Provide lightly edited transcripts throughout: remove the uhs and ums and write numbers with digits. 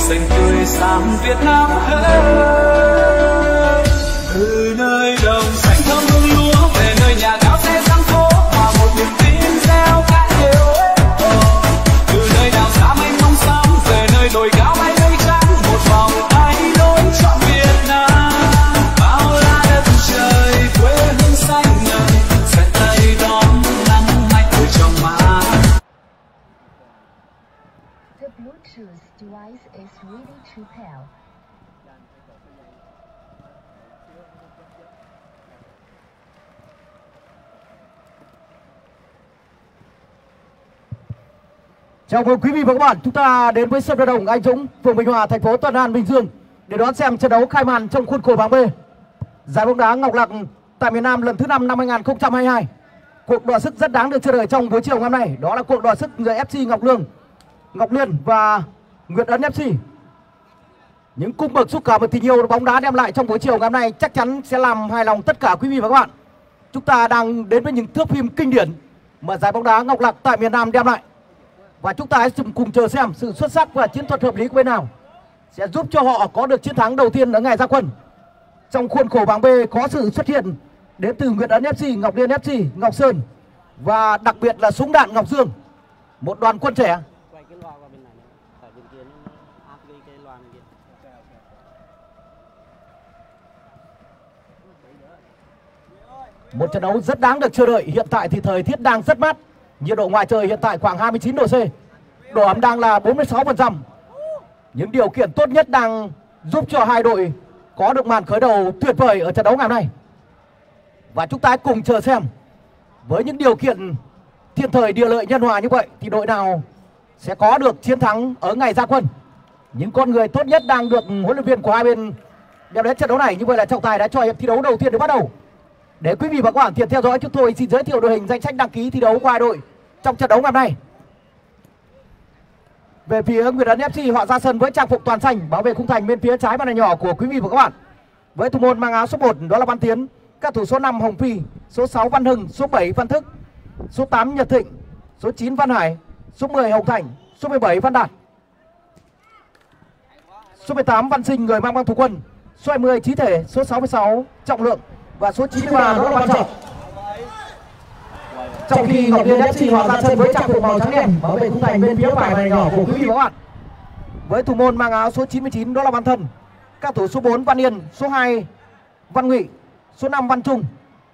xanh tươi sáng Việt Nam ơi. Từ nơi đồng xanh thơm hương lúa về nơi nhà cao xe sang phố và một niềm tin reo cạn đều. Từ nơi đảo xa mênh mông sóng về nơi đồi cao bay mây trắng một vòng tay nối trọn Việt Nam. Bao la đất trời quê hương xanh ngời sẽ tay đón nắng mạnh từ trong má. The Bluetooth device is ready to pair. Chào mừng quý vị và các bạn, chúng ta đến với sân vận động Anh Dũng, phường Bình Hòa, thành phố Thuận An, Bình Dương để đón xem trận đấu khai màn trong khuôn khổ bảng B giải bóng đá Ngọc Lặc tại miền Nam lần thứ 5 năm 2022. Cuộc đọ sức rất đáng được chờ đợi trong buổi chiều ngày hôm nay, đó là cuộc đọ sức giữa FC Ngọc Liên và Nguyệt Ấn FC. Những cung bậc xúc cảm và tình yêu bóng đá đem lại trong buổi chiều ngày hôm nay chắc chắn sẽ làm hài lòng tất cả quý vị và các bạn. Chúng ta đang đến với những thước phim kinh điển mà giải bóng đá Ngọc Lặc tại miền Nam đem lại. Và chúng ta hãy cùng chờ xem sự xuất sắc và chiến thuật hợp lý của bên nào sẽ giúp cho họ có được chiến thắng đầu tiên ở ngày ra quân. Trong khuôn khổ bảng B có sự xuất hiện đến từ Nguyệt Ấn FC, Ngọc Liên FC, Ngọc Sơn và đặc biệt là súng đạn Ngọc Dương, một đoàn quân trẻ. Một trận đấu rất đáng được chờ đợi. Hiện tại thì thời tiết đang rất mát, nhiệt độ ngoài trời hiện tại khoảng 29 độ C, độ ẩm đang là 46%. Những điều kiện tốt nhất đang giúp cho hai đội có được màn khởi đầu tuyệt vời ở trận đấu ngày hôm nay. Và chúng ta hãy cùng chờ xem với những điều kiện thiên thời địa lợi nhân hòa như vậy thì đội nào sẽ có được chiến thắng ở ngày ra quân. Những con người tốt nhất đang được huấn luyện viên của hai bên đem đến trận đấu này. Như vậy là trọng tài đã cho hiệp thi đấu đầu tiên được bắt đầu. Để quý vị và các bạn tiện theo dõi, chúng tôi xin giới thiệu đội hình danh sách đăng ký thi đấu của hai đội trong trận đấu ngày hôm nay. Về phía Nguyệt Ấn FC, họ ra sân với trang phục toàn xanh, bảo vệ khung thành bên phía trái màn hình nhỏ của quý vị và các bạn. Với thủ môn mang áo số 1 đó là Văn Tiến, các thủ số 5 Hồng Phi, số 6 Văn Hưng, số 7 Văn Thức, số 8 Nhật Thịnh, số 9 Văn Hải, số 10 Hồng Thành, số 17 Văn Đạt, số 18 Văn Sinh người mang băng thủ quân, số 20 Chí Thể, số 66 Trọng Lượng và số 93 đó là Văn Trọng. Trong khi Ngọc Liên FC họ ra sân với trang phục màu trắng đen, bảo vệ khung thành bên phía phải màn nhỏ của quý vị và các bạn. Với thủ môn mang áo số 99 đó là Văn Thân, các thủ số 4 Văn Yên, số 2 Văn Ngụy, số 5 Văn Trung,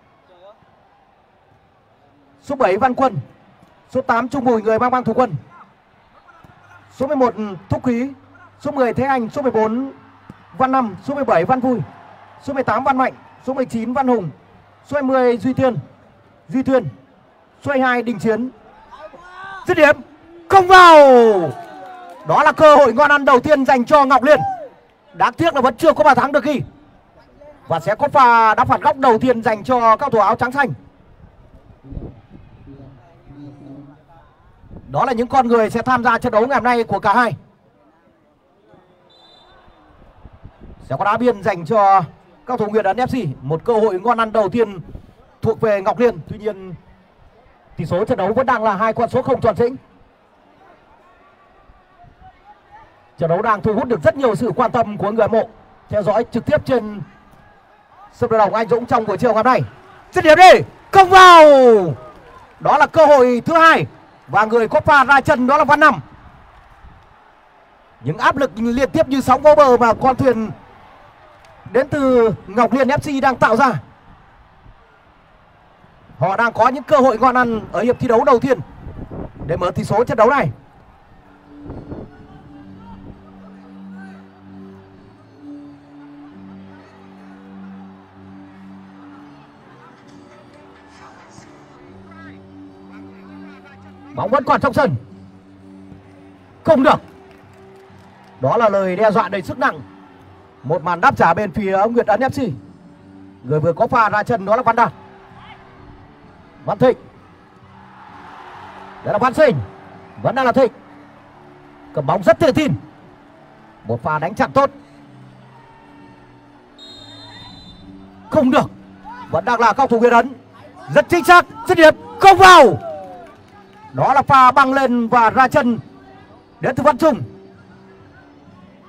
số 7 Văn Quân, số 8 Trung Bùi người mang băng thủ quân, số 11 Thúc Quý, số 10 Thế Anh, số 14 Văn Năm, số 17 Văn Vui, số 18 Văn Mạnh, số 19 Văn Hùng, số 20 Duy Tuyên, số 22 Đình Chiến. Dứt điểm không vào. Đó là cơ hội ngon ăn đầu tiên dành cho Ngọc Liên. Đáng tiếc là vẫn chưa có bàn thắng được ghi. Và sẽ có pha đá phạt góc đầu tiên dành cho các thủ áo trắng xanh. Đó là những con người sẽ tham gia trận đấu ngày hôm nay của cả hai. Sẽ có đá biên dành cho các thủ Nguyệt Ấn FC. Một cơ hội ngon ăn đầu tiên thuộc về Ngọc Liên. Tuy nhiên tỷ số trận đấu vẫn đang là 2 con số không tròn chỉnh. Trận đấu đang thu hút được rất nhiều sự quan tâm của người hâm mộ theo dõi trực tiếp trên sân vận động Anh Dũng trong buổi chiều ngày hôm nay. Dứt điểm đi, không vào. Đó là cơ hội thứ hai và người có pha ra chân đó là Văn Năm. Những áp lực liên tiếp như sóng vô bờ mà con thuyền đến từ Ngọc Liên FC đang tạo ra. Họ đang có những cơ hội ngon ăn ở hiệp thi đấu đầu tiên để mở tỷ số trận đấu này. Bóng vẫn còn trong sân. Không được. Đó là lời đe dọa đầy sức nặng. Một màn đáp trả bên phía Nguyệt Ấn FC. Người vừa có pha ra chân đó là Văn Đạt, Văn Thịnh. Đó là Văn Sinh. Vẫn đang là Thịnh. Cầm bóng rất tự tin. Một pha đánh chặn tốt. Không được. Vẫn đang là cầu thủ Nguyệt Ấn. Rất chính xác. Dứt điểm không vào. Đó là pha băng lên và ra chân đến từ Văn Trung.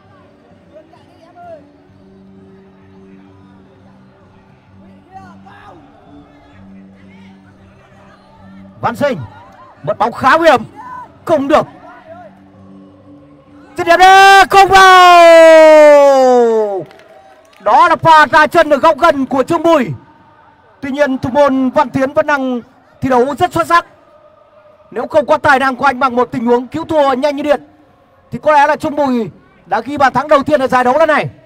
Văn Sinh, một bóng khá nguy hiểm, không được. Dứt điểm đi, không vào. Đó là pha ra chân ở góc gần của Trương Bùi. Tuy nhiên thủ môn Văn Tiến vẫn đang thi đấu rất xuất sắc. Nếu không có tài năng của anh bằng một tình huống cứu thua nhanh như điện thì có lẽ là Trương Bùi đã ghi bàn thắng đầu tiên ở giải đấu lần này.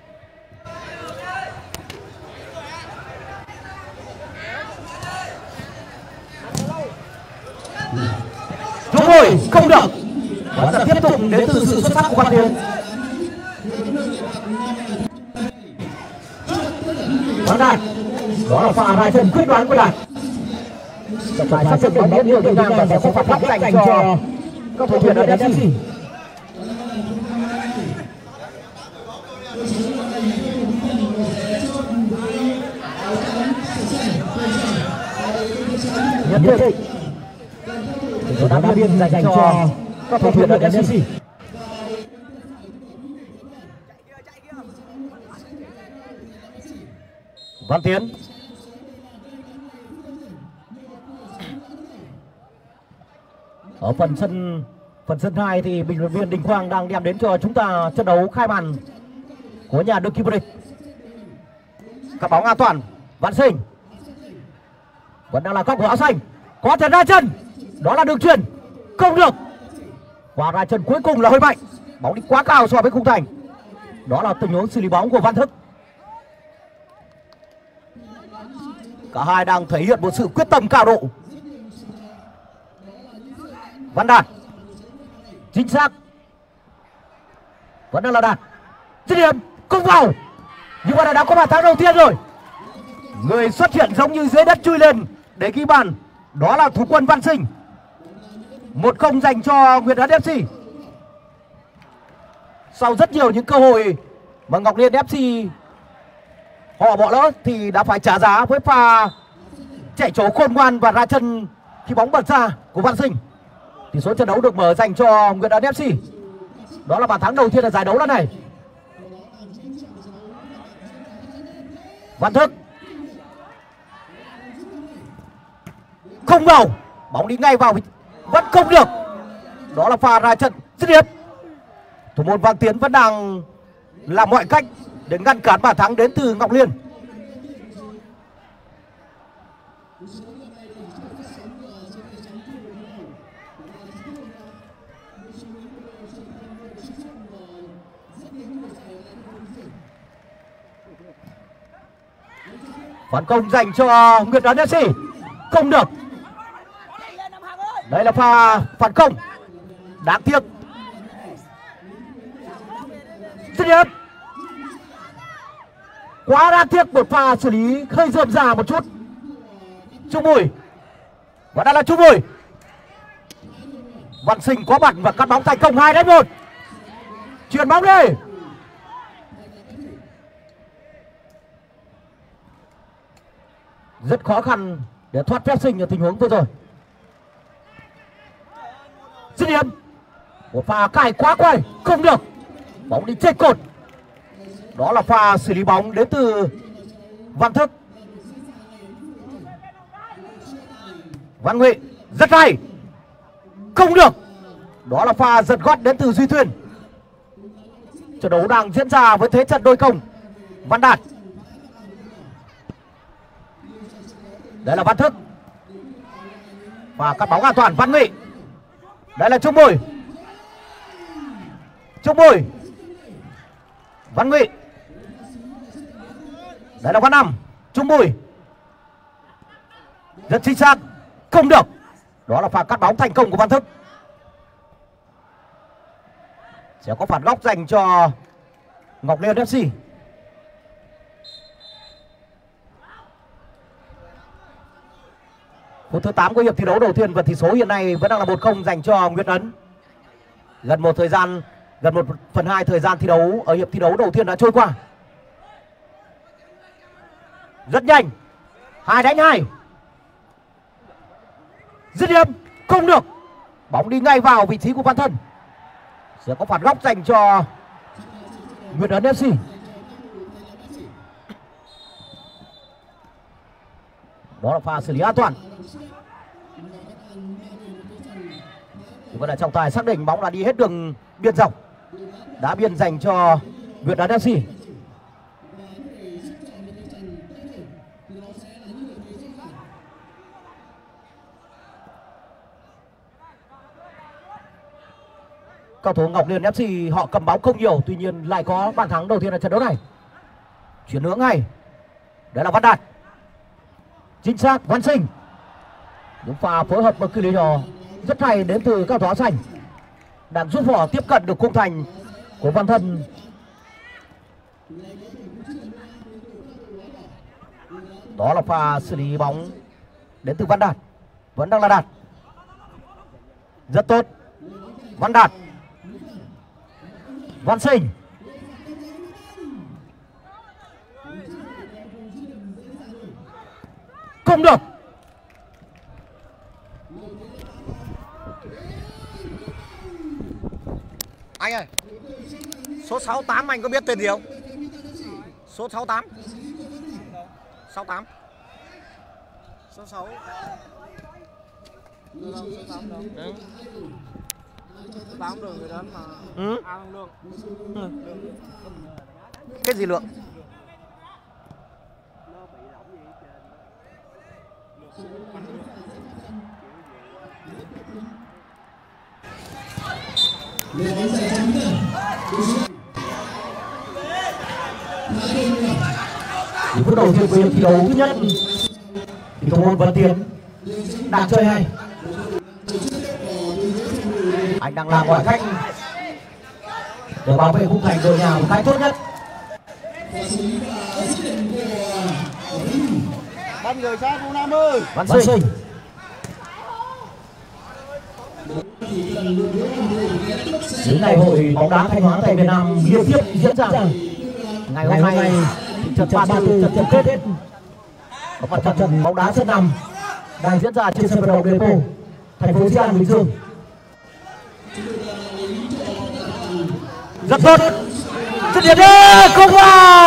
Trương Bùi không được. Vẫn là tiếp tục đến từ sự xuất sắc của Văn Tiến. Văn Đạt, đó là pha ra chân quyết đoán của Đạt. Phải xác định bóng đến nhiều tình trạng và sẽ có phạt góc dành cho các thủ thuyền ở FC. Nhất định đá biên dành cho các thủ thuyền ở FC. Văn Tiến, ở phần sân 2 thì bình luận viên Đình Quang đang đem đến cho chúng ta trận đấu khai màn của nhà đương kim vô địch. Cắt bóng an toàn. Văn Sinh vẫn đang là góc của áo xanh, có thể ra chân, đó là đường chuyền, không được. Và ra chân cuối cùng là hơi mạnh, bóng đi quá cao so với khung thành. Đó là tình huống xử lý bóng của Văn Thức. Cả hai đang thể hiện một sự quyết tâm cao độ. Văn Đạt, chính xác, vẫn đang là Đạt. Dứt điểm, không vào. Nhưng mà đã có bàn thắng đầu tiên rồi. Người xuất hiện giống như dưới đất chui lên để ghi bàn, đó là thủ quân Văn Sinh. 1-0 dành cho Nguyệt Ấn FC. Sau rất nhiều những cơ hội mà Ngọc Liên FC họ bỏ lỡ thì đã phải trả giá với pha chạy trốn khôn ngoan và ra chân khi bóng bật ra của Văn Sinh. Tỷ số trận đấu được mở dành cho Nguyệt Ấn FC. Đó là bàn thắng đầu tiên ở giải đấu lần này. Văn Thức không vào, bóng đi ngay vào vẫn không được. Đó là pha ra trận dứt điểm. Thủ môn Văn Tiến vẫn đang làm mọi cách để ngăn cản bàn thắng đến từ Ngọc Liên. Phản công dành cho Nguyệt Ấn FC, không được. Đây là pha phản công đáng tiếc. Dứt điểm, quá đáng tiếc, một pha xử lý hơi rườm rà một chút. Trung Bùi, và đây là Trung Bùi. Văn Sinh có mặt và cắt bóng thành công 2-1. Chuyền bóng đi. Rất khó khăn để thoát phép sinh ở tình huống vừa rồi. Dứt điểm, một pha cài quá quay, không được, bóng đi trên cột. Đó là pha xử lý bóng đến từ Văn Thức. Văn Ngụy rất hay, không được. Đó là pha giật gót đến từ Duy Thuyên. Trận đấu đang diễn ra với thế trận đôi công. Văn Đạt, đây là Văn Thức, và cắt bóng an toàn. Văn Ngụy, đây là Trung Bùi. Trung Bùi, Văn Ngụy, đây là Văn Năm. Trung Bùi rất chính xác, không được. Đó là pha cắt bóng thành công của Văn Thức. Sẽ có phạt góc dành cho Ngọc Liên FC. Phút thứ 8 của hiệp thi đấu đầu tiên và tỷ số hiện nay vẫn đang là 1-0 dành cho Nguyệt Ấn. Gần 1/2 thời gian thi đấu ở hiệp thi đấu đầu tiên đã trôi qua. Rất nhanh, 2-2. Dứt điểm, không được, bóng đi ngay vào vị trí của Văn Thân. Sẽ có phạt góc dành cho Nguyệt Ấn FC. Đó là pha xử lý an toàn. Vẫn là trọng tài xác định bóng đã đi hết đường biên dọc. Đá biên dành cho Việt Nam FC. Cầu thủ Ngọc Liên FC họ cầm bóng không nhiều, tuy nhiên lại có bàn thắng đầu tiên ở trận đấu này. Chuyển hướng ngay. Đấy là Văn Đạt. Chính xác, Văn Sinh. Những pha phối hợp một cự ly nhỏ rất hay đến từ các thủ áo xanh, đang giúp họ tiếp cận được khung thành của Văn Thân. Đó là pha xử lý bóng đến từ Văn Đạt. Vẫn đang là Đạt. Rất tốt. Văn Đạt. Văn Sinh. Không được. Anh ơi, số 68 anh có biết tên gì không? Số 68. 68. Số 6. Số 8 đâu? Ừ. Số 8 được người đến mà. Ừ. A Lương. Ừ. Cái gì Lượng? Những phút đầu tiên thi đấu thứ nhất thì thủ môn Văn Tiến đang chơi hay. Anh đang làm mọi cách để bảo vệ khung thành đội nhà một cách tốt nhất. Ban người sát Vũ Nam ơi. Văn Sinh. Những ngày hội bóng đá Thanh Hóa tại Việt Nam liên tiếp diễn ra. Ngày hôm nay trận 34 trận chung kết và trận bóng đá sân nằm đang diễn ra trên sân vận động Depo, thành phố Di An, Bình Dương. Rất tốt. Dứt điểm đi, không vào.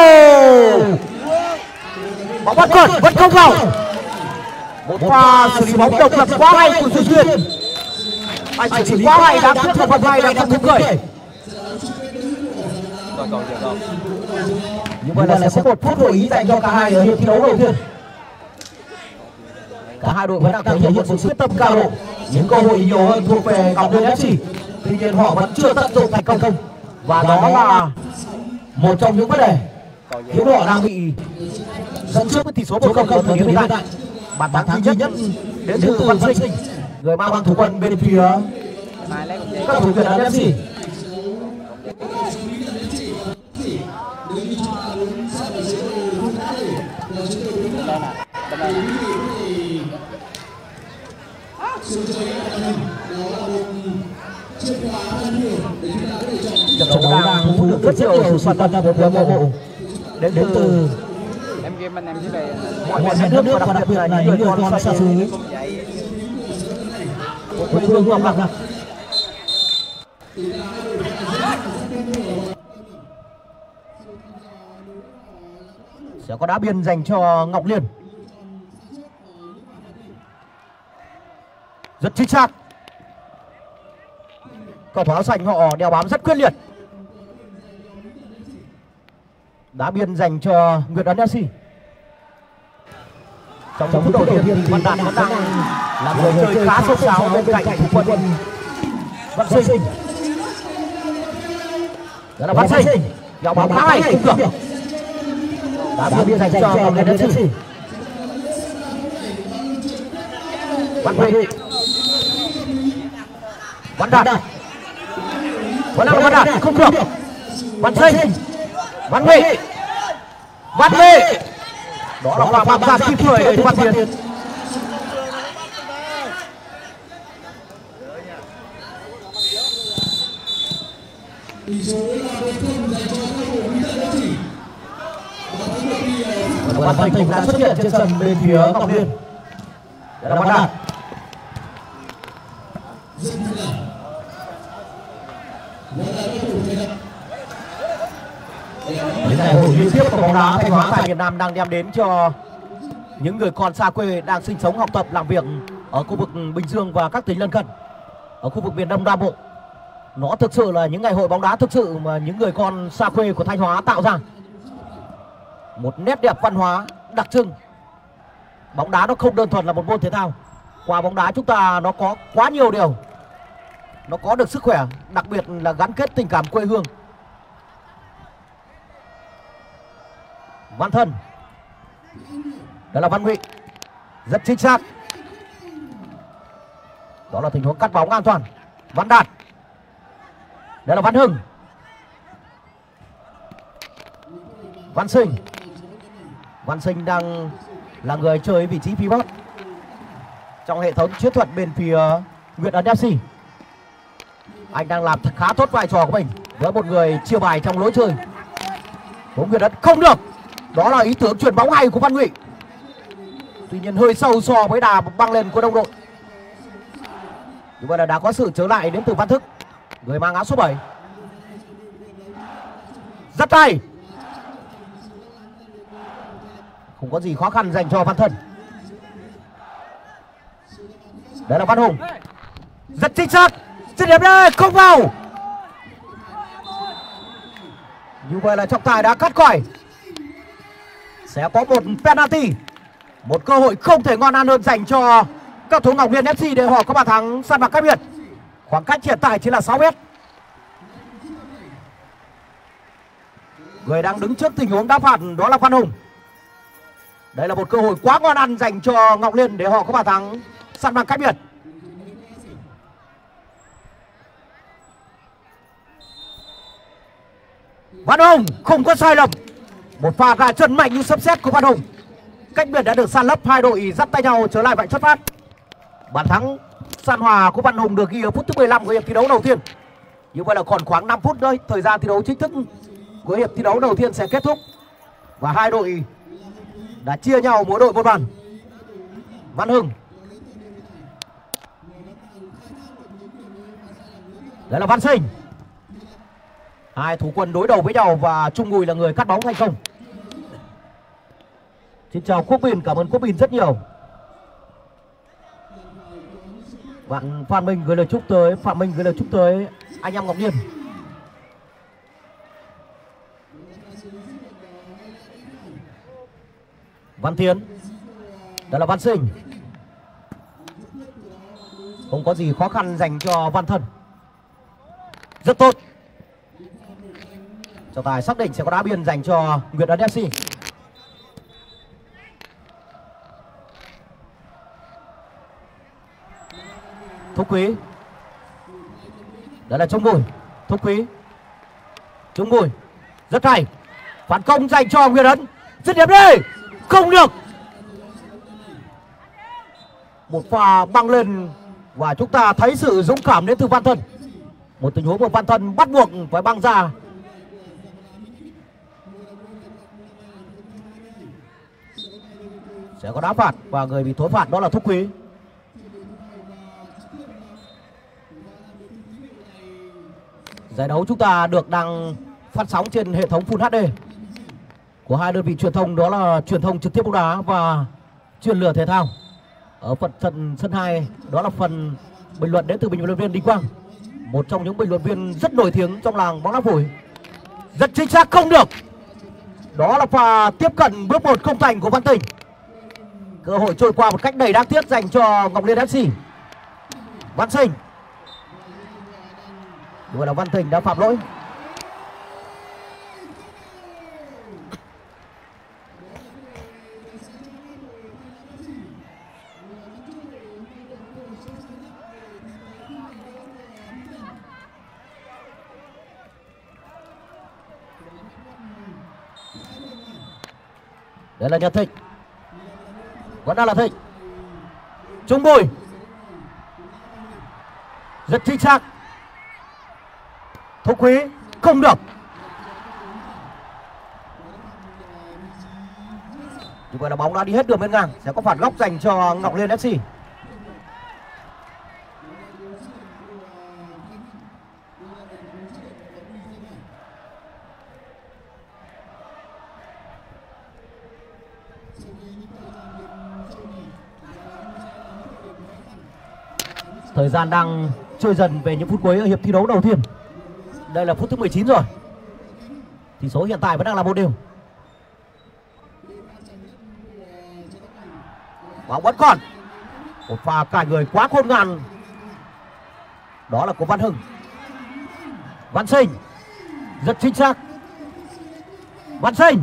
Bóng bắt cột vẫn không vào. Một pha xử lý bóng độc lập quá hay của Duy Xuyên. Anh xử lý quá hay, đáng tiếc là phần này đang không thú cười. Như vậy là sẽ có một phút hội ý dành cho cả hai ở hiệp thi đấu đầu tiên. Cả hai đội vẫn đang thể hiện sự quyết tâm cao độ. Những cơ hội nhiều hơn thuộc về Ngọc Liên FC. Tuy nhiên họ vẫn chưa tận dụng thành công. Và đó là một trong những vấn đề khiến họ đang bị dẫn trước với tỷ số 1-0 ở thời điểm hiện tại. Bàn thắng duy nhất đến từ Văn Sinh, người mang thủ quân bên phía các thủ Việt Nam FC. Trận đấu đang thu được rất nhiều sự quan tâm của người hâm mộ đến từ Em game anh em dưới đây. mọi miền đất nước và đặc biệt là những người con xa xứ của quê hương Ngọc Lạc. Sẽ có đá biên dành cho Ngọc Liên. Rất chính xác. Cầu thủ áo xanh họ đeo bám rất quyết liệt. Đá biên dành cho Nguyệt Ấn FC. Trong phút đầu tiên thì Văn Đạt vẫn đang là người chơi khá sốt sáo bên cạnh thủ quân Văn Sinh. Đó là Văn Sinh. Đeo bám khá hay, không được. Đá biên dành cho Ngọc Liên FC. Văn Huy. Văn Đạt. Vẫn là Văn Đạt, không được. Văn Sinh. Văn Huy. Văn Huy. Đó là pha bám ra kịp thời để Văn Tiến. Văn Thành cũng đã xuất hiện trên sân bên phía Ngọc Liên. Đó là Văn Đạt. Những ngày hội liên tiếp của bóng đá Thanh Hóa tại Việt Nam đang đem đến cho những người con xa quê đang sinh sống, học tập, làm việc ở khu vực Bình Dương và các tỉnh lân cận, ở khu vực miền Đông Nam Bộ. Nó thực sự là những ngày hội bóng đá thực sự mà những người con xa quê của Thanh Hóa tạo ra. Một nét đẹp văn hóa đặc trưng. Bóng đá nó không đơn thuần là một môn thể thao. Qua bóng đá chúng ta nó có quá nhiều điều. Nó có được sức khỏe, đặc biệt là gắn kết tình cảm quê hương. Văn Thân. Đó là Văn Ngụy. Rất chính xác. Đó là tình huống cắt bóng an toàn. Văn Đạt. Đó là Văn Hưng. Văn Sinh. Văn Sinh đang là người chơi vị trí pivot trong hệ thống chiến thuật bên phía Nguyệt Ấn FC. Anh đang làm khá tốt vai trò của mình với một người chia bài trong lối chơi. Bóng Nguyệt Ấn không được. Đó là ý tưởng chuyển bóng hay của Văn Ngụy. Tuy nhiên hơi sâu so với đà băng lên của đồng đội. Như vậy là đã có sự trở lại đến từ Văn Thức, người mang áo số 7. Rất hay. Không có gì khó khăn dành cho Văn Thân. Đấy là Văn Hùng. Rất chính xác. Dứt điểm đây, không vào. Như vậy là trọng tài đã cắt còi. Sẽ có một penalty. Một cơ hội không thể ngon ăn hơn dành cho các thủ Ngọc Liên FC để họ có bàn thắng săn bằng cách biệt. Khoảng cách hiện tại chỉ là 6 mét. Người đang đứng trước tình huống đá phạt đó là Văn Hùng. Đây là một cơ hội quá ngon ăn dành cho Ngọc Liên để họ có bàn thắng săn bằng cách biệt. Văn Hùng không có sai lầm. Một pha gà chân mạnh như sấm sét của Văn Hùng. Cách biệt đã được san lấp, hai đội dắt tay nhau trở lại vạch xuất phát. Bàn thắng san hòa của Văn Hùng được ghi ở phút thứ 15 của hiệp thi đấu đầu tiên. Như vậy là còn khoảng 5 phút nữa, thời gian thi đấu chính thức của hiệp thi đấu đầu tiên sẽ kết thúc. Và hai đội đã chia nhau mỗi đội một bàn. Văn Hưng. Đây là Văn Sinh. Hai thủ quân đối đầu với nhau và Trung Bùi là người cắt bóng thành công. Xin chào Quốc Bình, cảm ơn Quốc Bình rất nhiều. Bạn Phan Minh gửi lời chúc tới, Phạm Minh gửi lời chúc tới anh em Ngọc Liên. Văn Tiến. Đó là Văn Sinh. Không có gì khó khăn dành cho Văn Thân. Rất tốt. Trọng tài xác định sẽ có đá biên dành cho Nguyệt Ấn FC. Thúc Quý. Đó là Trung Bùi. Thúc Quý. Trung Bùi. Rất hay. Phản công dành cho Nguyệt Ấn. Dứt điểm đi. Không được. Một pha băng lên và chúng ta thấy sự dũng cảm đến từ Văn Thân. Một tình huống của Văn Thân bắt buộc phải băng ra. Sẽ có đá phạt và người bị thối phạt đó là Thúc Quý. Giải đấu chúng ta được đang phát sóng trên hệ thống Full HD của hai đơn vị truyền thông, đó là truyền thông trực tiếp bóng đá và truyền lửa thể thao. Ở phần sân 2 đó là phần bình luận đến từ bình luận viên Đinh Quang, một trong những bình luận viên rất nổi tiếng trong làng bóng đá phổi. Rất chính xác, không được. Đó là pha tiếp cận bước 1 không thành của Văn Tình. Cơ hội trôi qua một cách đầy đáng tiếc dành cho Ngọc Liên FC. Văn Sinh. Vừa là Văn Tình đã phạm lỗi. Đây là Nhật Thịnh. Vẫn đang là Thịnh. Trung Bùi. Rất chính xác. Thúc Quý. Không được. Như vậy là bóng đã đi hết đường bên ngang. Sẽ có phạt góc dành cho Ngọc Liên FC. Thời gian đang trôi dần về những phút cuối ở hiệp thi đấu đầu tiên. Đây là phút thứ 19 rồi. Tỷ số hiện tại vẫn đang là 1-1. Bóng vẫn còn. Một pha cài người quá khôn ngoan. Đó là của Văn Hưng. Văn Sinh. Rất chính xác. Văn Sinh.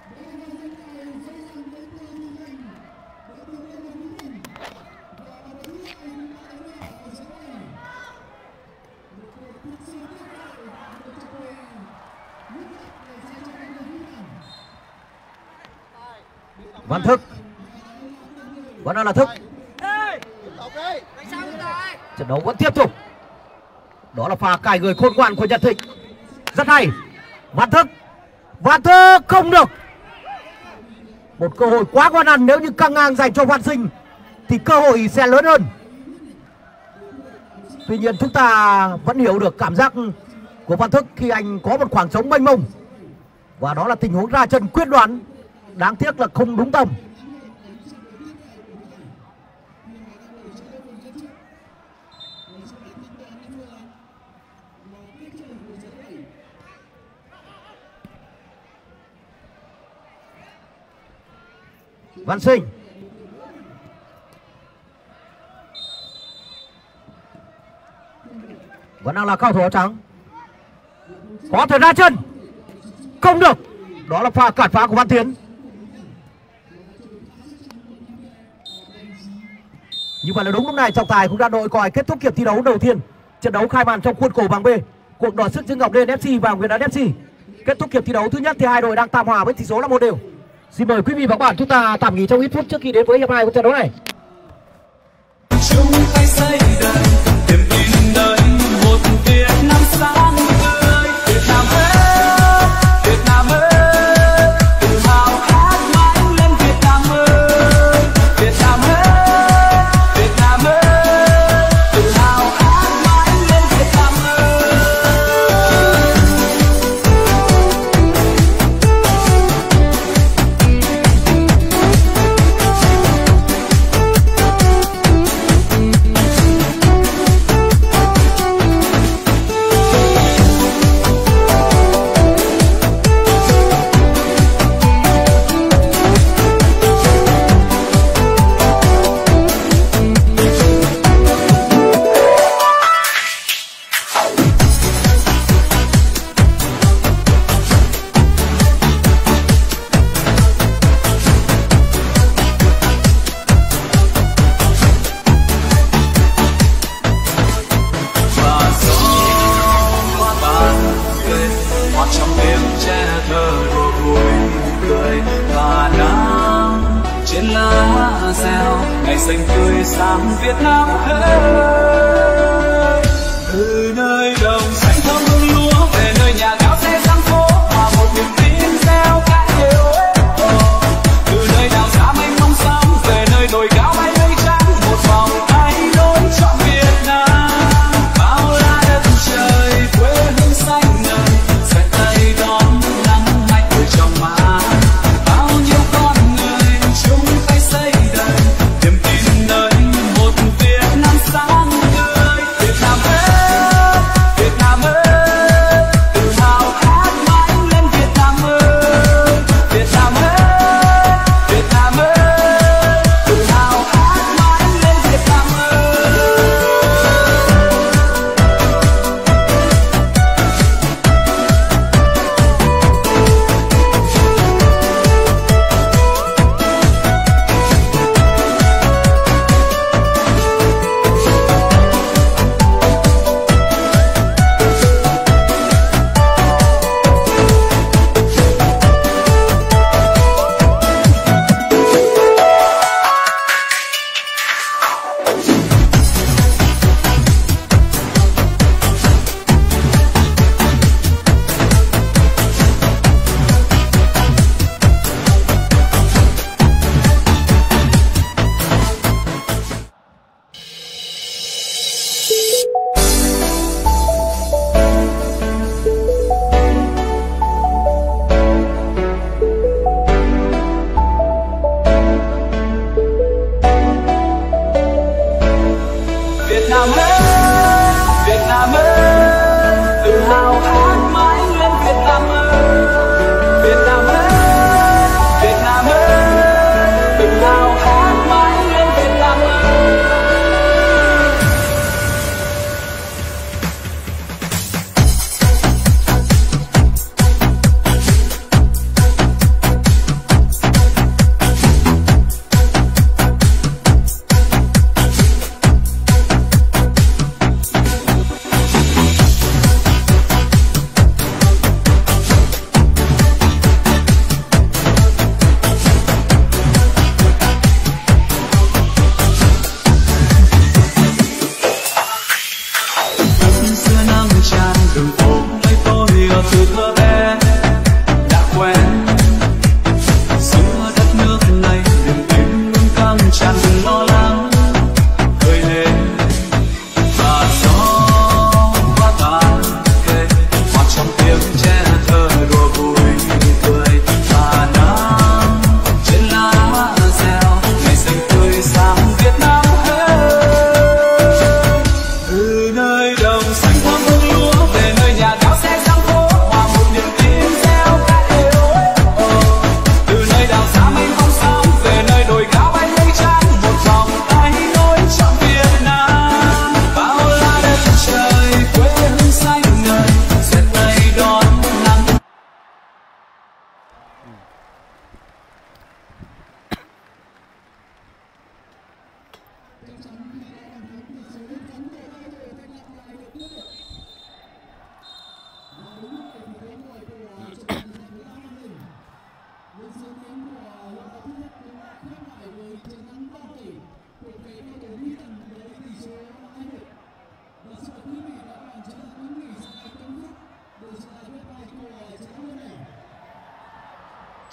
Văn Thức. Vẫn đang là Thức. Trận đấu vẫn tiếp tục. Đó là pha cài người khôn ngoan của Nhật Thịnh. Rất hay. Văn Thức. Văn Thức không được. Một cơ hội quá ngon ăn. Nếu như căng ngang dành cho Văn Sinh thì cơ hội sẽ lớn hơn. Tuy nhiên chúng ta vẫn hiểu được cảm giác của Văn Thức khi anh có một khoảng trống mênh mông. Và đó là tình huống ra chân quyết đoán. Đáng tiếc là không đúng tầm. Văn Sinh. Vẫn đang là cao thủ áo trắng. Có thể ra chân. Không được. Đó là pha cản phá của Văn Tiến. Như vậy là đúng lúc này trọng tài cũng đã đội còi kết thúc hiệp thi đấu đầu tiên. Trận đấu khai màn trong khuôn khổ bảng B. Cuộc đọ sức giữa Ngọc Liên FC và Nguyễn Đán FC. Kết thúc hiệp thi đấu thứ nhất thì hai đội đang tạm hòa với tỷ số là 1-1. Xin mời quý vị và các bạn chúng ta tạm nghỉ trong ít phút trước khi đến với hiệp 2 của trận đấu này. Chúng ta xây đời, niềm tin đời, một Việt Nam sáng tươi. Việt Nam ơi, Việt Nam ơi, tự hào hát mãi lên Việt Nam ơi. Việt Nam ơi, Việt Nam ơi, tự hào hát mãi lên Việt Nam ơi. Ngày xanh tươi sáng Việt Nam ơi, từ nơi đồng xanh thơm hương lúa về nơi nhà gạo xe sang phố hòa một niềm tin gieo cạn đều. Từ nơi đào giá mênh mông sóng về nơi đồi cao bay mây trắng một vòng tay đón trọn Việt Nam. Bao la đất trời quê hương xanh ngời sẽ tay đón nắng mạnh từ trong má. Bao nhiêu con người chung tay xây đời. Việt Nam ơi,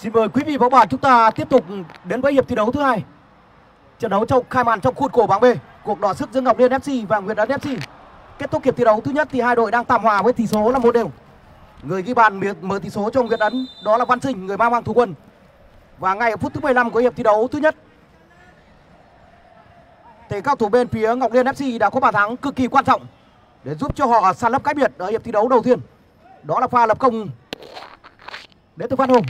Xin mời quý vị và các bạn chúng ta tiếp tục đến với hiệp thi đấu thứ hai. Trận đấu trong khai màn trong khuôn khổ bảng B, cuộc đọ sức giữa Ngọc Liên FC và Nguyệt Ấn FC. Kết thúc hiệp thi đấu thứ nhất thì hai đội đang tạm hòa với tỷ số là 1-1. Người ghi bàn mở tỷ số cho Nguyệt Ấn đó là Văn Sinh, người mang thủ quân. Và ngay ở phút thứ 15 của hiệp thi đấu thứ nhất thì cao thủ bên phía Ngọc Liên FC đã có bàn thắng cực kỳ quan trọng để giúp cho họ san lấp cách biệt ở hiệp thi đấu đầu tiên. Đó là pha lập công đến từ Văn Hùng.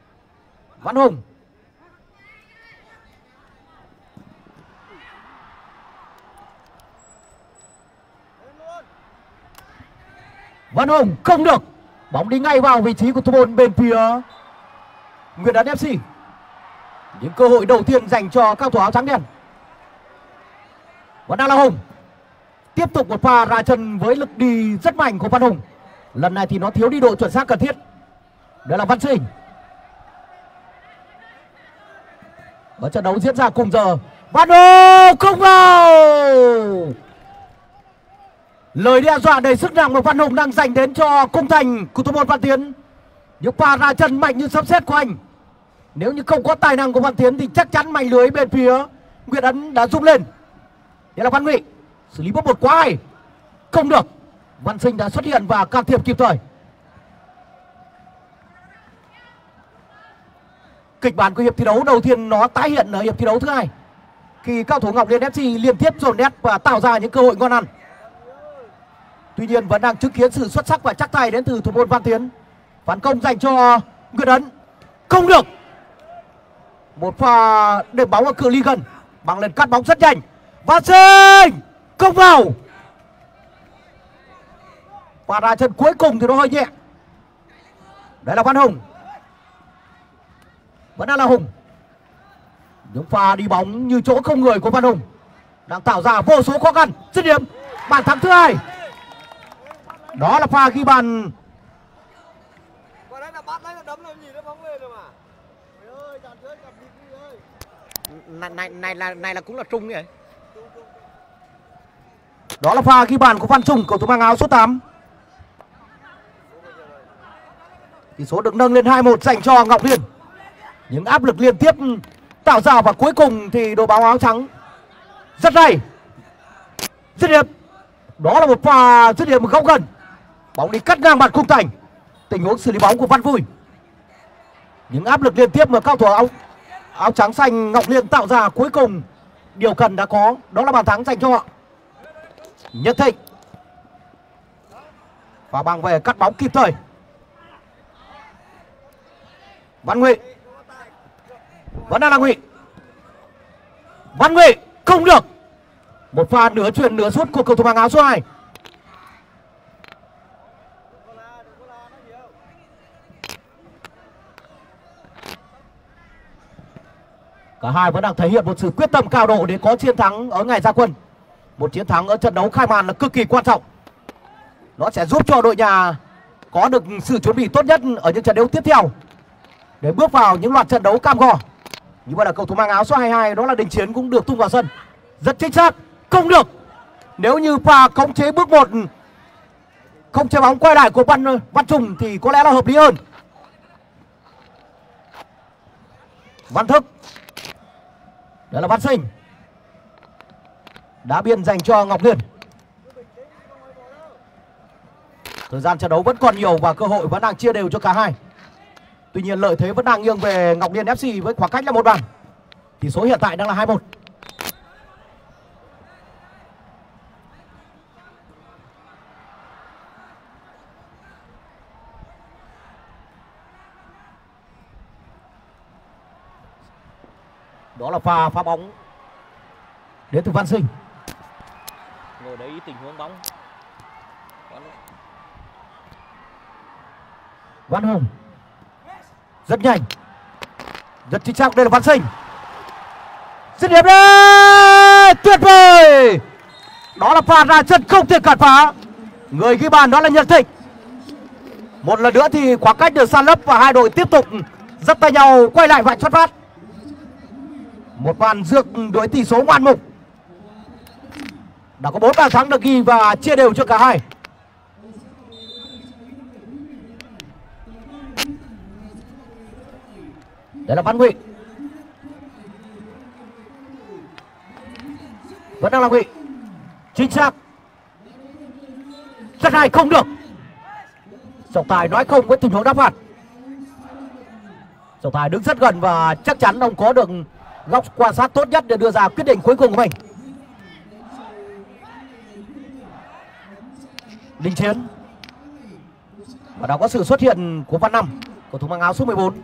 Văn Hùng không được, bóng đi ngay vào vị trí của thủ môn bên phía Nguyệt Ấn FC. Những cơ hội đầu tiên dành cho cao thủ áo trắng đen. Vẫn đang là Hùng. Tiếp tục một pha ra chân với lực đi rất mạnh của Văn Hùng. Lần này thì nó thiếu đi độ chuẩn xác cần thiết. Đó là Văn Sinh. Ở trận đấu diễn ra cùng giờ, Văn Hùng không vào. Lời đe dọa đầy sức nặng mà Văn Hùng đang dành đến cho khung thành của thủ môn Văn Tiến. Những pha ra chân mạnh như sấm sét của anh. Nếu như không có tài năng của Văn Tiến thì chắc chắn mảnh lưới bên phía Nguyệt Ấn đã rung lên. Đây là Văn Ngụy, xử lý bóng một quá hay. Không được. Văn Sinh đã xuất hiện và can thiệp kịp thời. Kịch bản của hiệp thi đấu đầu tiên nó tái hiện ở hiệp thi đấu thứ hai, khi cao thủ Ngọc Liên FC liên tiếp dồn nét và tạo ra những cơ hội ngon ăn. Tuy nhiên vẫn đang chứng kiến sự xuất sắc và chắc tay đến từ thủ môn Văn Tiến. Phản công dành cho Nguyệt Ấn. Không được. Một pha đệm bóng ở cự ly gần, bằng lên cắt bóng rất nhanh. Văn Sinh không vào. Và ra chân cuối cùng thì nó hơi nhẹ. Đấy là Văn Hùng. Vẫn đang là Hùng. Những pha đi bóng như chỗ không người của Văn Hùng đang tạo ra vô số khó khăn. Dứt điểm bàn thắng thứ hai. Đó là pha ghi bàn. Này là cũng là Trung vậy. Đó là pha ghi bàn của Văn Trung, cầu thủ mang áo số 8. Tỷ số được nâng lên 2-1 dành cho Ngọc Liên. Những áp lực liên tiếp tạo ra và cuối cùng thì đội bóng áo trắng rất hay. Dứt điểm. Đó là một pha dứt điểm góc gần. Bóng đi cắt ngang mặt khung thành. Tình huống xử lý bóng của Văn Vui. Những áp lực liên tiếp mà cao thủ áo trắng xanh Ngọc Liên tạo ra, cuối cùng điều cần đã có, đó là bàn thắng dành cho họ. Nhật Thịnh. Và bằng về cắt bóng kịp thời. Văn Ngụy. Vẫn đang là Ngụy. Văn Ngụy không được. Một pha nửa chuyền nửa sút của cầu thủ mang áo số 2. Cả hai vẫn đang thể hiện một sự quyết tâm cao độ để có chiến thắng ở ngày ra quân. Một chiến thắng ở trận đấu khai màn là cực kỳ quan trọng. Nó sẽ giúp cho đội nhà có được sự chuẩn bị tốt nhất ở những trận đấu tiếp theo để bước vào những loạt trận đấu cam go. Như vậy là cầu thủ mang áo số 22 đó là Đình Chiến cũng được tung vào sân. Rất chính xác. Không được. Nếu như pha khống chế bước 1, không chế bóng quay lại của Văn Trung thì có lẽ là hợp lý hơn. Văn Thức. Đó là Văn Sinh. Đá biên dành cho Ngọc Liên. Thời gian trận đấu vẫn còn nhiều và cơ hội vẫn đang chia đều cho cả hai. Tuy nhiên lợi thế vẫn đang nghiêng về Ngọc Liên FC với khoảng cách là 1 bàn. Tỷ số hiện tại đang là 2-1. Đó là pha bóng đến từ Văn Sinh. Ngồi đấy tình huống bóng. Văn Hùng. Rất nhanh. Rất chính xác. Đây là Văn Sinh. Dứt điểm đấy. Tuyệt vời. Đó là pha ra chân không thể cản phá. Người ghi bàn đó là Nhật Thịnh. Một lần nữa thì khoảng cách được san lấp và hai đội tiếp tục dắt tay nhau quay lại vạch xuất phát. Một màn rước đối tỷ số ngoạn mục. Đã có 4 bàn thắng được ghi và chia đều cho cả hai. Đấy là Văn Ngụy. Vẫn đang là Ngụy. Chính xác. Rất hay, không được. Trọng Tài nói không với tình huống đá phạt. Trọng Tài đứng rất gần và chắc chắn ông có được góc quan sát tốt nhất để đưa ra quyết định cuối cùng của mình. Đình Chiến. Và đã có sự xuất hiện của Văn Năm, cầu thủ mang áo số 14.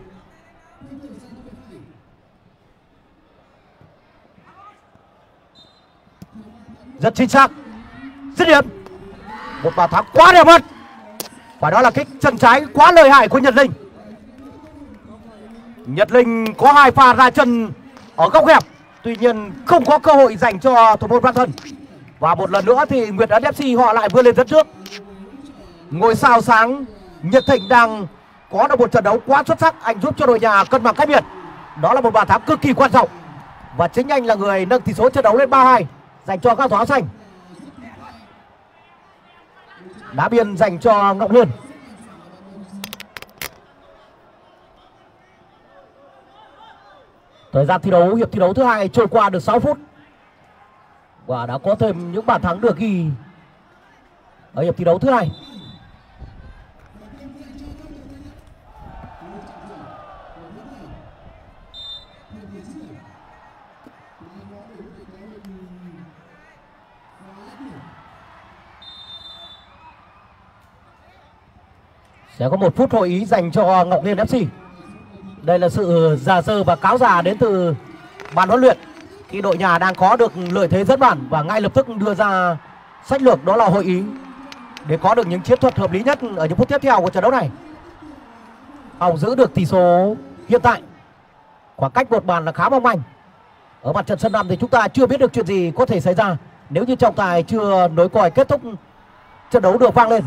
Rất chính xác. Dứt điểm. Một bàn thắng quá đẹp mắt. Và đó là cái chân trái quá lợi hại của Nhật Linh. Nhật Linh có 2 pha ra chân ở góc hẹp, tuy nhiên không có cơ hội dành cho thủ môn Văn Thân. Và một lần nữa thì Nguyệt Ấn FC họ lại vươn lên dẫn trước. Ngôi sao sáng Nhật Thịnh đang có được một trận đấu quá xuất sắc. Anh giúp cho đội nhà cân bằng cách biệt. Đó là một bàn thắng cực kỳ quan trọng. Và chính anh là người nâng tỷ số trận đấu lên 3-2 dành cho các thủ áo xanh. Đá biên dành cho Ngọc Liên. Thời gian thi đấu hiệp thi đấu thứ 2 trôi qua được 6 phút. Và đã có thêm những bàn thắng được ghi ở hiệp thi đấu thứ 2. Sẽ có 1 phút hội ý dành cho Ngọc Liên FC. Đây là sự già dơ và cáo già đến từ ban huấn luyện khi đội nhà đang có được lợi thế dẫn bàn và ngay lập tức đưa ra sách lược đó là hội ý để có được những chiến thuật hợp lý nhất ở những phút tiếp theo của trận đấu này. Hồng giữ được tỷ số hiện tại, khoảng cách một bàn là khá mong manh. Ở mặt trận sân Nam thì chúng ta chưa biết được chuyện gì có thể xảy ra nếu như trọng tài chưa nối còi kết thúc trận đấu được vang lên.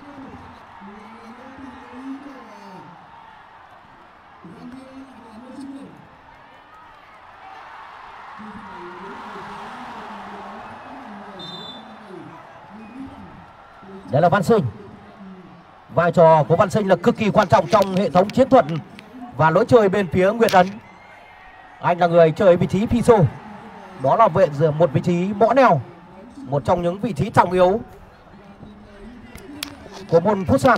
Đây là Văn Sinh. Vai trò của Văn Sinh là cực kỳ quan trọng trong hệ thống chiến thuật và lối chơi bên phía Nguyệt Ấn. Anh là người chơi vị trí Piso. Đó là một vị trí mõ neo, một trong những vị trí trọng yếu của môn futsal.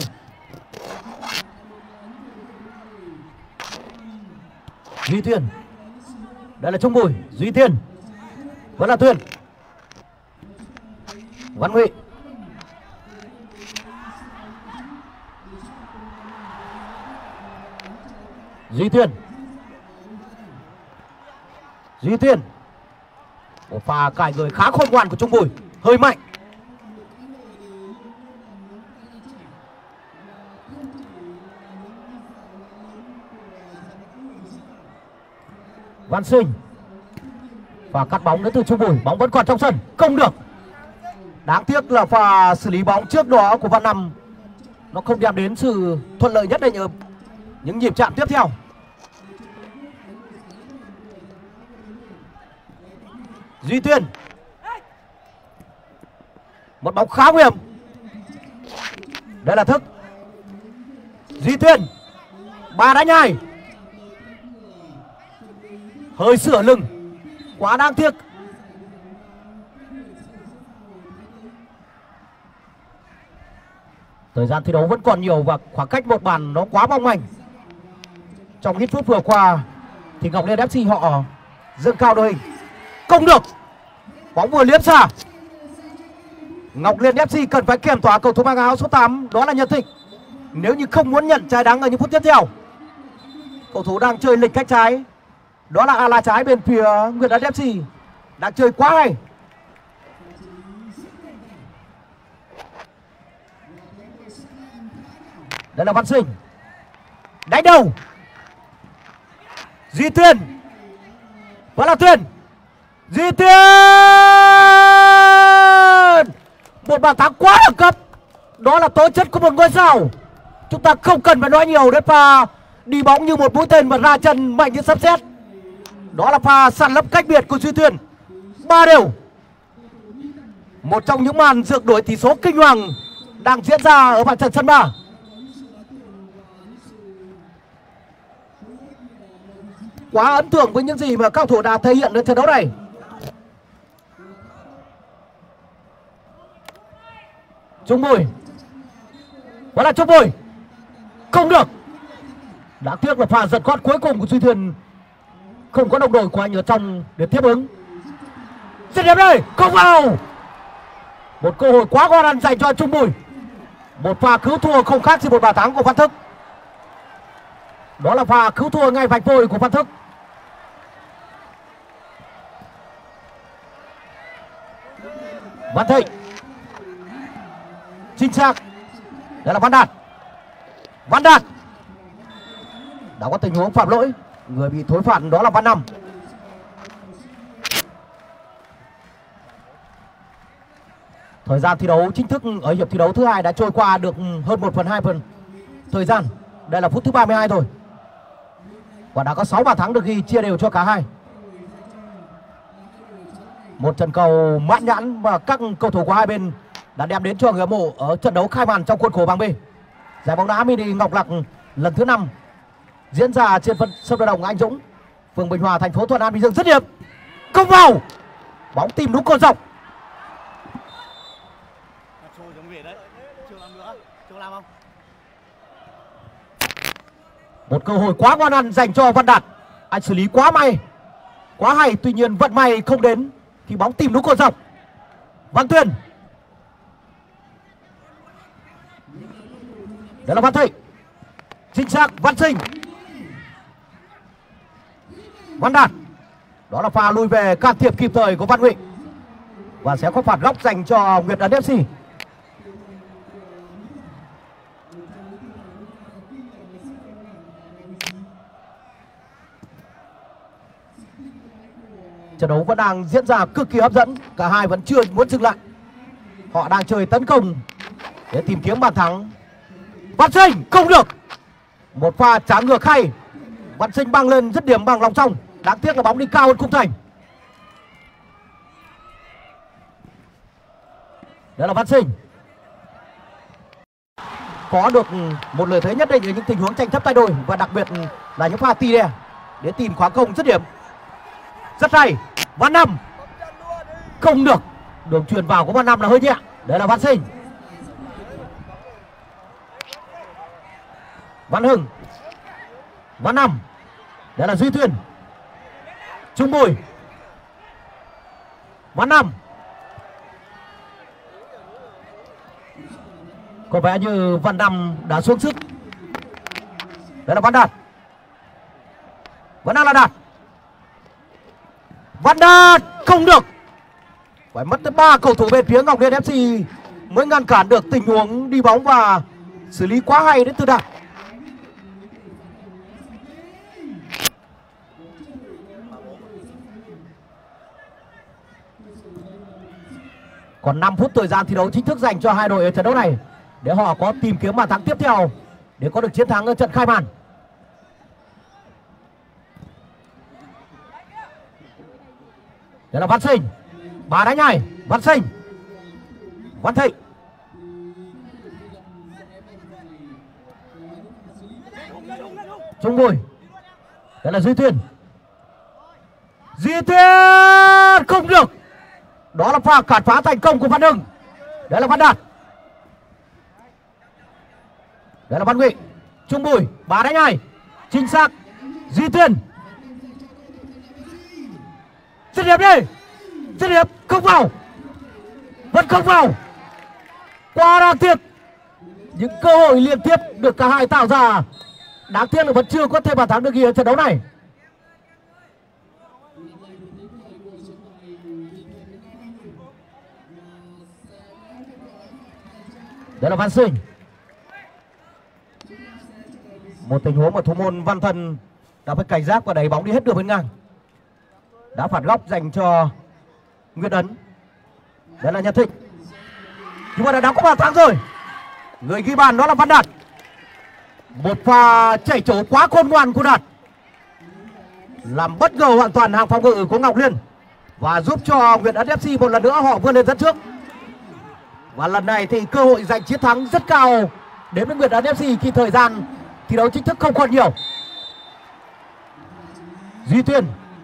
Duy Tuyên. Đây là Trung Bùi. Duy Tuyên. Vẫn là Tuyên. Văn Ngụy. Duy Tuyên. Duy Tuyên. Một pha cài người khá khôn ngoan của Trung Bùi, hơi mạnh. Văn Sinh. Và cắt bóng đến từ Trung Bùi, bóng vẫn còn trong sân, không được. Đáng tiếc là pha xử lý bóng trước đó của Văn Năm nó không đem đến sự thuận lợi nhất định ở những nhịp chạm tiếp theo. Duy Tuyên. Một bóng khá nguy hiểm. Đây là Thức. Duy Tuyên. Ba đá nhai. Hơi sửa lưng, quá đáng tiếc. Thời gian thi đấu vẫn còn nhiều và khoảng cách một bàn nó quá mong manh. Trong ít phút vừa qua thì Ngọc Liên FC họ dâng cao đội hình. Không được. Bóng vừa liếm xa. Ngọc Liên FC cần phải kiểm tỏa cầu thủ mang áo số 8, đó là Nhật Thịnh. Nếu như không muốn nhận trái đắng ở những phút tiếp theo. Cầu thủ đang chơi lệch cách trái, đó là ala trái bên phía Nguyệt Ấn FC, đang chơi quá hay. Đây là Văn Sinh. Đánh đầu. Duy Tuyên. Vẫn là Tuyên. Duy Tuyên. Một bàn thắng quá đẳng cấp. Đó là tố chất của một ngôi sao. Chúng ta không cần phải nói nhiều đến pha đi bóng như một mũi tên và ra chân mạnh như sấm sét. Đó là pha săn lấp cách biệt của Duy Tuyên. 3-0. Một trong những màn rượt đuổi tỷ số kinh hoàng đang diễn ra ở mặt trận sân 3. quá ấn tượng với những gì mà các thủ đã thể hiện ở trận đấu này. Trung Bùi, đó là Trung Bùi, không được. Đáng tiếc là pha giật khoát cuối cùng của Duy Thuyền không có đồng đội của anh ở trong để tiếp ứng. Dứt điểm đây, không vào. Một cơ hội quá ngon ăn dành cho Trung Bùi. Một pha cứu thua không khác gì một bàn thắng của Văn Thức. Đó là pha cứu thua ngay vạch vôi của Văn Thức. Văn Thịnh, chính xác, đây là Văn Đạt. Văn Đạt đã có tình huống phạm lỗi, người bị thối phạt đó là Văn Năm. Thời gian thi đấu chính thức ở hiệp thi đấu thứ hai đã trôi qua được hơn 1/2 phần thời gian. Đây là phút thứ 32 rồi. Và đã có 6 bàn thắng được ghi chia đều cho cả hai. Một trận cầu mãn nhãn và các cầu thủ của hai bên đã đem đến cho người hâm mộ ở trận đấu khai màn trong khuôn khổ bảng B. Giải bóng đá mini Ngọc Lặc lần thứ 5 diễn ra trên sân vận động Anh Dũng, phường Bình Hòa, thành phố Thuận An, Bình Dương. Dứt điểm, không vào, bóng tìm đúng cột dọc. Một cơ hội quá ngon ăn dành cho Văn Đạt. Anh xử lý quá may, quá hay, tuy nhiên vận may không đến khi bóng tìm đúng cột dọc. Văn Tuyền, đó là Văn Thịnh, chính xác, Văn Sinh, Văn Đạt. Đó là pha lùi về can thiệp kịp thời của Văn Huỳnh và sẽ có phạt góc dành cho Nguyệt Ấn FC. Trận đấu vẫn đang diễn ra cực kỳ hấp dẫn, cả hai vẫn chưa muốn dừng lại. Họ đang chơi tấn công để tìm kiếm bàn thắng. Văn Sinh không được. Một pha trả ngược hay. Văn Sinh băng lên dứt điểm bằng lòng trong. Đáng tiếc là bóng đi cao hơn khung thành. Đó là Văn Sinh. Có được một lợi thế nhất định ở những tình huống tranh chấp tay đôi, và đặc biệt là những pha tì đè để tìm khoảng công dứt điểm. Rất hay. Văn Năm không được. Đường truyền vào của Văn Năm là hơi nhẹ. Đấy là Văn Sinh. Văn Hưng, Văn Năm, đấy là Duy Thuyền, Trung Bùi, Văn Năm. Có vẻ như Văn Năm đã xuống sức. Đấy là Văn Đạt. Vẫn đang là Đạt. Văn Đạt không được. Phải mất tới 3 cầu thủ bên phía Ngọc Liên FC mới ngăn cản được tình huống đi bóng và xử lý quá hay đến từ Đạt. Còn 5 phút thời gian thi đấu chính thức dành cho hai đội ở trận đấu này để họ có tìm kiếm bàn thắng tiếp theo để có được chiến thắng ở trận khai màn. Đây là Văn Sinh. Bà đánh nhảy. Văn Sinh, Văn Thịnh, Trung Bùi. Đây là Duy Thuyền. Duy Thuyền không được. Đó là pha cản phá thành công của Văn Hưng. Đấy là Văn Đạt. Đấy là Văn Nghị. Trung Bùi, bà đánh nhảy. Chính xác. Duy Thuyền. Dứt điểm đi. Dứt điểm không vào. Vẫn không vào. Quá đáng tiếc. Những cơ hội liên tiếp được cả hai tạo ra. Đáng tiếc là vẫn chưa có thêm bàn thắng được ghi ở trận đấu này. Đây là Văn Sinh. Một tình huống mà thủ môn Văn Thần đã phải cảnh giác và đẩy bóng đi hết đường bên ngang. Đã phạt góc dành cho Nguyễn Ấn. Đây là Nhật Thịnh. Nhưng mà đã có bàn thắng rồi. Người ghi bàn đó là Văn Đạt. Một pha chạy trổ quá khôn ngoan của Đạt làm bất ngờ hoàn toàn hàng phòng ngự của Ngọc Liên và giúp cho Nguyệt Ấn FC một lần nữa họ vươn lên dẫn trước. Và lần này thì cơ hội giành chiến thắng rất cao đến với Nguyệt Ấn FC khi thời gian thi đấu chính thức không còn nhiều. Duy Tuyên.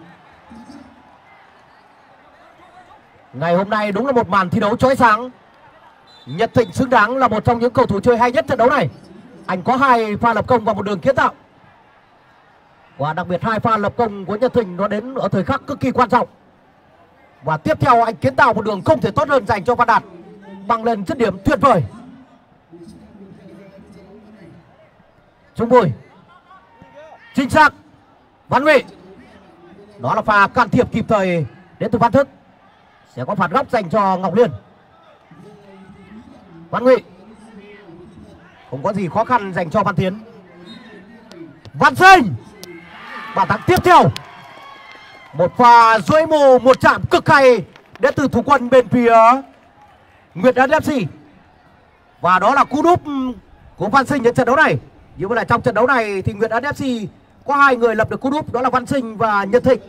Ngày hôm nay đúng là một màn thi đấu chói sáng. Nhật Thịnh xứng đáng là một trong những cầu thủ chơi hay nhất trận đấu này. Anh có 2 pha lập công và 1 đường kiến tạo. Và đặc biệt 2 pha lập công của Nhật Thịnh nó đến ở thời khắc cực kỳ quan trọng. Và tiếp theo anh kiến tạo một đường không thể tốt hơn dành cho Văn Đạt, bằng lên dứt điểm tuyệt vời. Trung Bùi. Chính xác. Văn Ngụy. Đó là pha can thiệp kịp thời đến từ Văn Thức. Sẽ có phạt góc dành cho Ngọc Liên. Văn Ngụy. Không có gì khó khăn dành cho Văn Tiến. Văn Sinh. Bàn thắng tiếp theo. Một pha duỗi mù, một chạm cực hay đến từ thủ quân bên phía Nguyệt Ấn FC. Và đó là cú đúp của Văn Sinh ở trận đấu này. Như vậy là trong trận đấu này thì Nguyệt Ấn FC có 2 người lập được cú đúp, đó là Văn Sinh và Nhật Thịnh.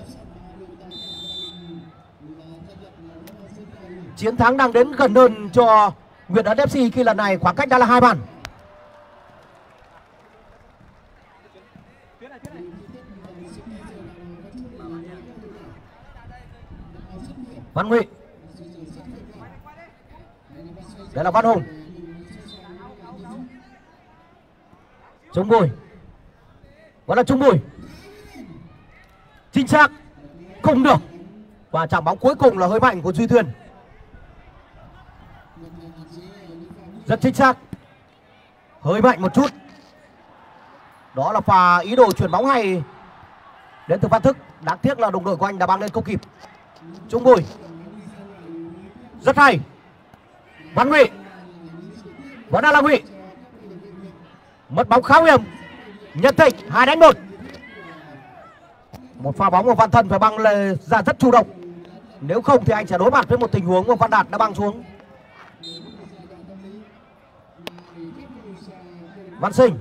Chiến thắng đang đến gần hơn cho Nguyệt Ấn FC khi lần này khoảng cách đã là 2 bàn. Văn Ngụy. Đây là Văn Hùng. Trung Bùi. Vẫn là Trung Bùi. Chính xác. Không được. Và chạm bóng cuối cùng là hơi mạnh của Duy Tuyên. Rất chính xác. Hơi mạnh một chút. Đó là pha ý đồ chuyển bóng hay đến từ Văn Thức. Đáng tiếc là đồng đội của anh đã băng lên không kịp. Trung Bùi. Rất hay. Văn Ngụy. Vẫn đang là Ngụy. Mất bóng khá nguy hiểm. Nhật Thịnh 2-1. Một pha bóng của Văn Thân phải băng ra rất chủ động. Nếu không thì anh sẽ đối mặt với một tình huống mà Văn Đạt đã băng xuống. Văn Sinh.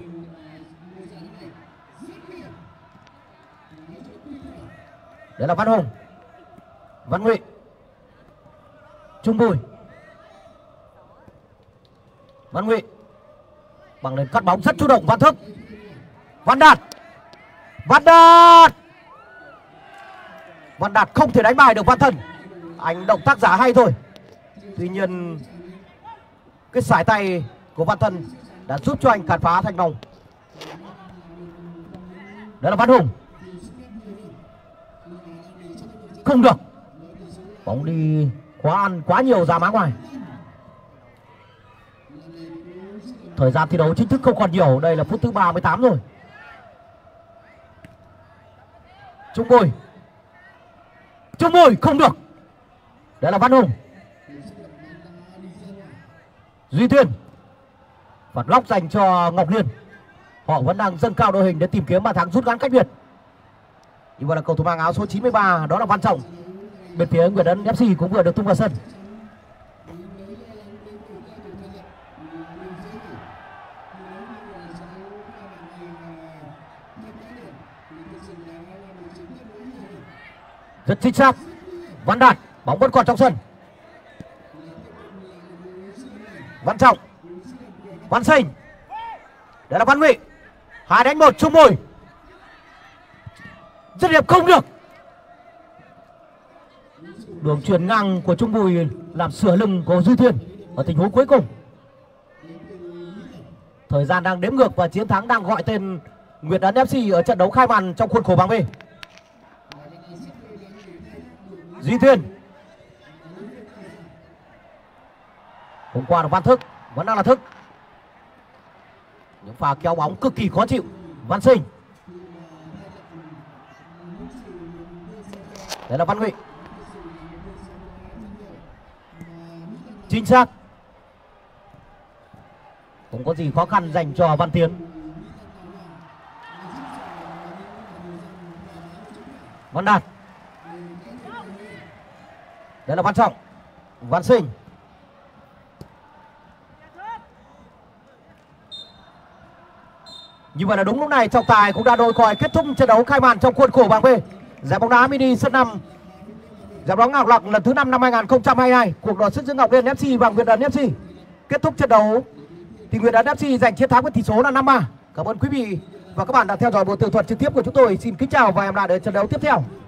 Đấy là Văn Hùng. Văn Ngụy. Trung Bùi. Văn Ngụy. Bằng lên cắt bóng rất chủ động. Văn Thức. Văn Đạt. Văn Đạt. Văn Đạt không thể đánh bài được Văn Thân. Anh động tác giả hay thôi. Tuy nhiên cái sải tay của Văn Thân đã giúp cho anh cản phá thành công. Đó là Văn Hùng. Không được. Bóng đi quá nhiều ra má ngoài. Thời gian thi đấu chính thức không còn nhiều. Đây là phút thứ 38 rồi. Trung Bùi. Trung Bùi không được. Đây là Văn Hùng. Duy Tuyên. Phạt góc dành cho Ngọc Liên. Họ vẫn đang dâng cao đội hình để tìm kiếm bàn thắng rút ngắn cách biệt. Như vậy là cầu thủ mang áo số 93 đó là Văn Trọng bên phía Nguyệt Ấn FC cũng vừa được tung vào sân. Rất chính xác. Văn Đạt. Bóng vẫn còn trong sân. Văn Trọng. Văn Sinh. Đây là Văn Ngụy. 2-1. Trung Bùi. Dứt điểm không được. Đường chuyền ngang của Trung Bùi làm sửa lưng của Duy Tuyên ở tình huống cuối cùng. Thời gian đang đếm ngược và chiến thắng đang gọi tên Nguyệt Ấn FC ở trận đấu khai màn trong khuôn khổ bảng B. Duy Tuyên. Hôm qua là Văn Thức. Vẫn đang là Thức. Những pha kéo bóng cực kỳ khó chịu. Văn Sinh. Đấy là Văn Ngụy. Chính xác. Không có gì khó khăn dành cho Văn Tiến. Văn Đạt. Đấy là Văn Trọng. Văn Sinh. Như vậy là đúng lúc này trọng tài cũng đã đôi còi kết thúc trận đấu khai màn trong khuôn khổ bảng B giải bóng đá mini sân 5 giải bóng Ngọc Lặc lần thứ 5 năm 2022. Cuộc đọ sức giữa Ngọc Liên FC và Nguyệt Ấn FC. Kết thúc trận đấu thì Nguyệt Ấn FC giành chiến thắng với tỷ số là 5-3. Cảm ơn quý vị và các bạn đã theo dõi buổi tường thuật trực tiếp của chúng tôi. Xin kính chào và hẹn gặp lại ở trận đấu tiếp theo.